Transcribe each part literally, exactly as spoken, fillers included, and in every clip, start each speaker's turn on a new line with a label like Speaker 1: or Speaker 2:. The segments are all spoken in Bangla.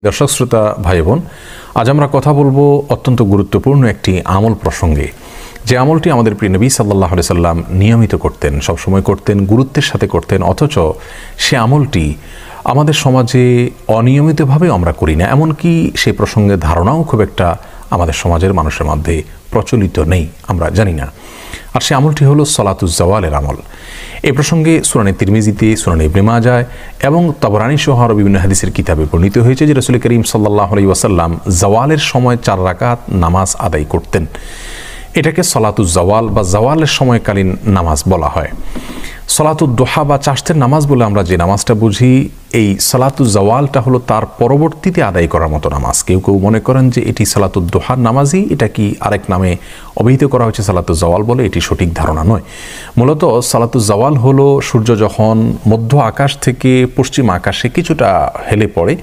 Speaker 1: দর্শক শ্রোতা ভাই বোন, আজ আমরা কথা বলবো অত্যন্ত গুরুত্বপূর্ণ একটি আমল প্রসঙ্গে, যে আমলটি আমাদের প্রিয় নবী সাল্লাল্লাহু আলাইহি সাল্লাম নিয়মিত করতেন, সবসময় করতেন, গুরুত্বের সাথে করতেন। অথচ সে আমলটি আমাদের সমাজে অনিয়মিতভাবে আমরা করি না, এমনকি সেই প্রসঙ্গে ধারণাও খুব একটা আমাদের সমাজের মানুষের মধ্যে প্রচলিত নেই, আমরা জানি না। আর সে আমলটি হলো সলাতুজ জাওয়ালের আমল। এই প্রসঙ্গে সুনানে তিরমিজিতে, সুনানে ইবনে মাজাহ এবং তাবরানী সহ আরও বিভিন্ন হাদিসের কিতাবে বর্ণিত হয়েছে যে রাসূল করিম সাল্লাল্লাহু আলাইহি ওয়াসাল্লাম জাওয়ালের সময় চার রাকাত নামাজ আদায় করতেন। এটাকে সলাতুজ জাওয়াল বা জাওয়ালের সময়কালীন নামাজ বলা হয়। সলাতুদ দোহা বা চাষতের নামাজ বলে আমরা যে নামাজটা বুঝি, এই সলাতুজ জাওয়ালটা হলো তার পরবর্তীতে আদায় করার মতো নামাজ। কেউ কেউ মনে করেন যে এটি সলাতুদ দোহার নামাজই, এটা কি আরেক নামে অভিহিত করা হয়েছে সলাতুজ জাওয়াল বলে, এটি সঠিক ধারণা নয়। মূলত সলাতুজ জাওয়াল হলো সূর্য যখন মধ্য আকাশ থেকে পশ্চিম আকাশে কিছুটা হেলে পড়ে,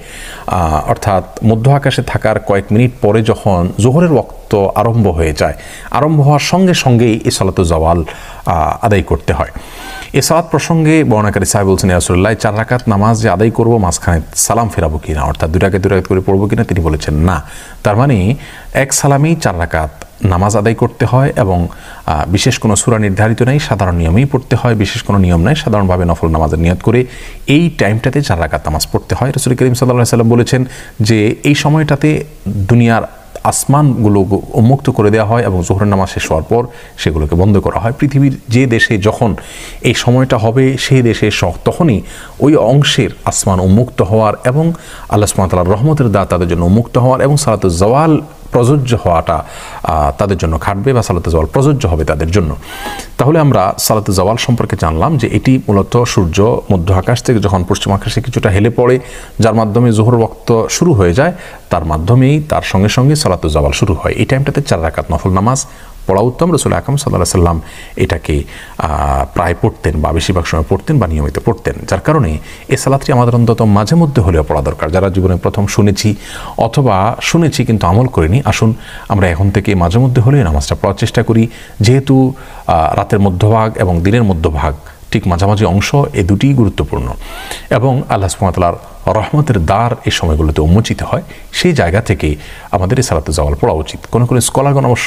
Speaker 1: অর্থাৎ মধ্য আকাশে থাকার কয়েক মিনিট পরে যখন জোহরের ওয়াক্ত আরম্ভ হয়ে যায়, আরম্ভ হওয়ার সঙ্গে সঙ্গেই এই সলাতুজ জাওয়াল আদায় করতে হয়। এ সালাত প্রসঙ্গে বর্ণনাকারী সাহেব বলছেন, ইয়া রাসূলুল্লাহ, চার রাকাত নামাজ যে আদায় করবো মাঝখানে সালাম ফেরাবো কিনা, অর্থাৎ দুই রাকাত দুই রাকাত করে পড়বো কিনা? তিনি বলেছেন না। তার মানে এক সালামেই চার রাকাত নামাজ আদায় করতে হয় এবং বিশেষ কোনো সূরা নির্ধারিত নেই, সাধারণ নিয়মেই পড়তে হয়, বিশেষ কোনো নিয়ম নাই, সাধারণভাবে নফল নামাজের নিয়ত করে এই টাইমটাতে চার রাকাত নামাজ পড়তে হয়। রাসূল করিম সাল্লাল্লাহু আলাইহি সাল্লাম বলেছেন যে এই সময়টাতে দুনিয়ার আসমানগুলো উন্মুক্ত করে দেওয়া হয় এবং জোহরের নামাজ শেষ হওয়ার পর সেগুলোকে বন্ধ করা হয়। পৃথিবীর যে দেশে যখন এই সময়টা হবে, সেই দেশে তখনই ওই অংশের আসমান উন্মুক্ত হওয়ার এবং আল্লাহ সুবহানাহু ওয়া তাআলার রহমতের দ্বার তাদের জন্য উন্মুক্ত হওয়ার এবং সালাতুজ জাওয়াল প্রযোজ্য হওয়াটা তাদের জন্য খাটবে বা সালাতুজ জাওয়াল প্রযোজ্য হবে তাদের জন্য। তাহলে আমরা সালাতুজ জাওয়াল সম্পর্কে জানলাম যে এটি মূলত সূর্য মধ্য আকাশ থেকে যখন পশ্চিম আকাশে কিছুটা হেলে পড়ে, যার মাধ্যমে জোহর ওয়াক্ত শুরু হয়ে যায়, তার মাধ্যমেই তার সঙ্গে সঙ্গে সালাতুজ জাওয়াল শুরু হয়। এই টাইমটাতে চার রাকাত নফল নামাজ পড়া উত্তম। রাসূল আকরাম সাল্লাল্লাহু আলাইহি সাল্লাম এটাকে প্রায় পড়তেন বা বেশিরভাগ সময় পড়তেন বা নিয়মিত পড়তেন, যার কারণে এই সালাতটি আমাদের অন্তত মাঝে মধ্যে হলেও পড়া দরকার। যারা জীবনে প্রথম শুনেছি অথবা শুনেছি কিন্তু আমল করিনি, আসুন আমরা এখন থেকে মাঝে মধ্যে হলেও নামাজটা পড়ার চেষ্টা করি। যেহেতু রাতের মধ্যভাগ এবং দিনের মধ্যভাগ ঠিক মাঝামাঝি অংশ, এ দুটিই গুরুত্বপূর্ণ এবং আল্লাহ সুবহানাহু ওয়া তাআলার রহমতের দ্বার এই সময়গুলোতে উন্মোচিত হয়। সেই জায়গা থেকে আমাদের এই সালাতুজ জাওয়াল পড়া উচিত। কোনো কোনো স্কলারগণ অবশ্য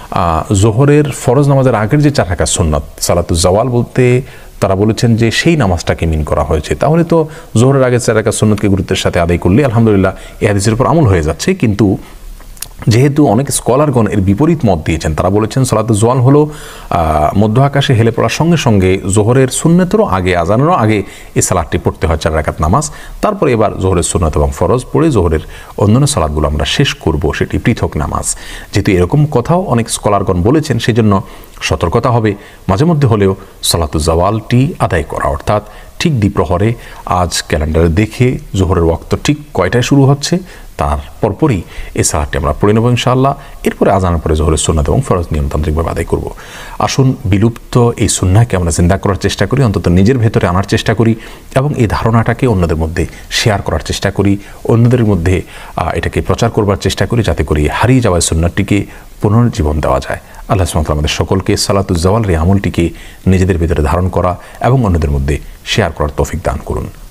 Speaker 1: জোহরের ফরজ নামাজের আগের যে চার রাকাত সুন্নাত, সালাতুজ জাওয়াল বলতে তারা বলেছেন যে সেই নামাজটাকে মিন করা হয়েছে। তাহলে তো জোহরের আগে চার রাকাত সুন্নাতকে গুরুত্বের সাথে আদায় করলে আলহামদুলিল্লাহ এই হাদিসের উপর আমল হয়ে যাচ্ছে। কিন্তু যেহেতু অনেক স্কলারগণ এর বিপরীত মত দিয়েছেন, তারা বলেছেন সালাতুজ জাওয়াল হলো মধ্য আকাশে হেলে পড়ার সঙ্গে সঙ্গে জোহরের সুন্নতেরও আগে, আজানেরও আগে এই সালাতটি পড়তে হয় চার রাকাত নামাজ, তারপরে এবার জোহরের সুন্নত এবং ফরজ পড়ে জোহরের অন্যান্য সালাতগুলো আমরা শেষ করব, সেটি পৃথক নামাজ। যেহেতু এরকম কথাও অনেক স্কলারগণ বলেছেন, সেজন্য সতর্কতা হবে মাঝে মধ্যে হলেও সালাতুজ জাওয়ালটি আদায় করা, অর্থাৎ ঠিক দ্বিপ্রহরে আজ ক্যালেন্ডারে দেখে জোহরের ওয়াক্ত ঠিক কয়টায় শুরু হচ্ছে তার পরপরই এই সালাতটি আমরা পড়ে নেব ইনশাআল্লাহ। এরপরে আজানের পরে জোহরের সুন্নাত এবং ফরজ নিয়মতান্ত্রিকভাবে আদায় করব। আসুন বিলুপ্ত এই সুন্নাহকে আমরা জিন্দা করার চেষ্টা করি, অন্তত নিজের ভেতরে আনার চেষ্টা করি এবং এই ধারণাটাকে অন্যদের মধ্যে শেয়ার করার চেষ্টা করি, অন্যদের মধ্যে এটাকে প্রচার করবার চেষ্টা করি, যাতে করে হারিয়ে যাওয়া সুন্নাতটিকে পুনর্জীবন দেওয়া যায়। আল্লাহ সুবহানাহু ওয়া তাআলা আমাদের সকলকে সালাতুজ জাওয়ালের এই আমলটিকে নিজেদের ভেতরে ধারণ করা এবং অন্যদের মধ্যে শেয়ার করার তৌফিক দান করুন।